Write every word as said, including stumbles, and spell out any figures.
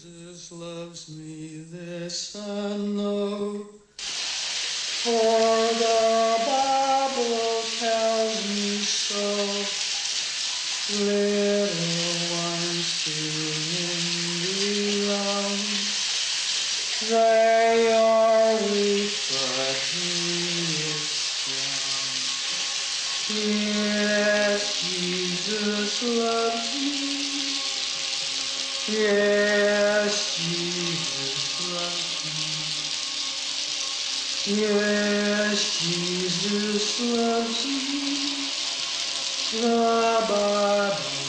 Jesus loves me, this I know, for the Bible tells me so. Little ones to Him belong. They are weak, but He is strong. Yes, Jesus loves me. Yes, Jesus loves me. Yes, Jesus loves me. The Bible